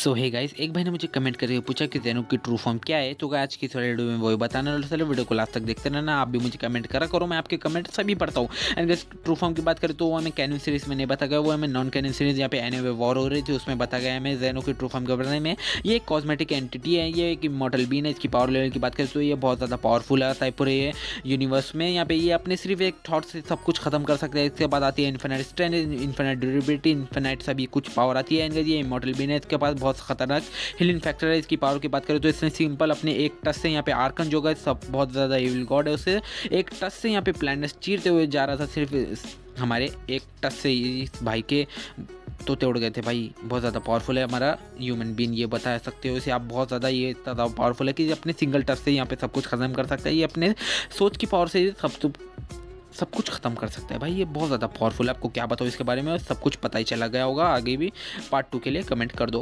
सो hey guys, एक भाई ने मुझे कमेंट करके पूछा कि ज़ेनो की ट्रू फॉर्म क्या है। तो आज की इस वाले वीडियो में वही बताने वाला। चलो वीडियो को लास्ट तक देखते रहना। आप भी मुझे कमेंट करा करो, मैं आपके कमेंट सभी पढ़ता हूँ। एंड गाइस, ट्रू फॉर्म की बात करें तो वो हमें कैनन सीरीज में नहीं बताया गया, वो हमें नॉन कैनन सीरीज यहाँ पे एनीवे वॉर हो रही थी उसमें बताया गया हमें ज़ेनो की ट्रू फॉर्म के बारे में। ये एक कॉस्मेटिक एंटिटी है, ये एक इमॉर्टल बीन है। इसकी पावर लेवल की बात करें तो ये बहुत ज़्यादा पावरफुल है पूरे ये यूनिवर्स में। यहाँ पे ये अपने सिर्फ एक थॉट से सब कुछ खत्म कर सकते हैं। इसके बाद आती है infinite strength, infinite durability, infinite सभी कुछ पावर आती है। एंड ये इमॉर्टल बीन है, इसके पास बहुत खतरनाक हीलिंग फैक्टर है। इसकी पावर की बात करें तो इसने सिंपल अपने एक टच से यहाँ पे आर्कन जो है सब बहुत ज़्यादा इविल गॉड है, उसे एक टच से यहाँ पे प्लैनेट्स चीरते हुए जा रहा था। सिर्फ हमारे एक टच से इस भाई के तोते उड़ गए थे। भाई बहुत ज़्यादा पावरफुल है हमारा ह्यूमन बीन, ये बता सकते हो इसे आप। बहुत ज़्यादा ये ज़्यादा पावरफुल है कि अपने सिंगल टच से यहाँ पे सब कुछ ख़त्म कर सकता है। ये अपने सोच की पावर से सब कुछ ख़त्म कर सकता है। भाई ये बहुत ज़्यादा पावरफुल है। आपको क्या बताओ इसके बारे में, सब कुछ पता ही चला गया होगा। आगे भी पार्ट 2 के लिए कमेंट कर दो।